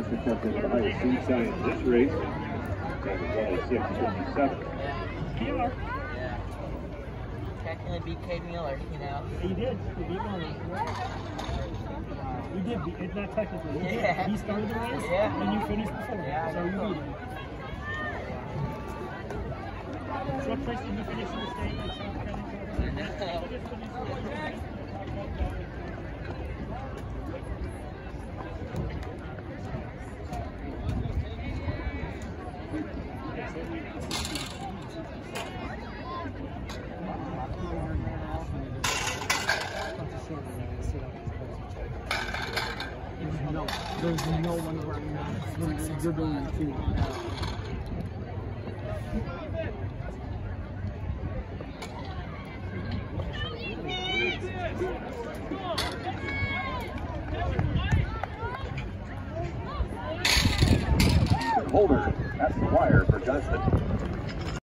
First attempt at the highest seed sign in this race. That was only 6:57. Yeah. Technically beat Cade Mueller, you know. He did. He beat Mueller. You did beat, not technically. You did. He started the race, and you finished before. Yeah, so you beat him. So what place did you finish in the state? There's no one around now. You're doing it too. Holder, that's the wire for Johnston.